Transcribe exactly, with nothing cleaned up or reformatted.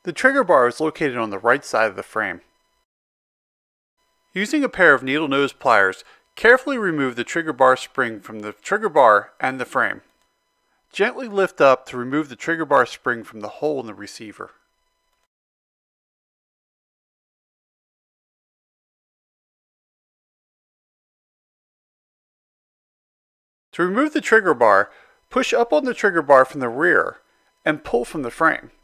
The trigger bar is located on the right side of the frame. Using a pair of needle nose pliers, carefully remove the trigger bar spring from the trigger bar and the frame. Gently lift up to remove the trigger bar spring from the hole in the receiver. To remove the trigger bar, push up on the trigger bar from the rear and pull from the frame.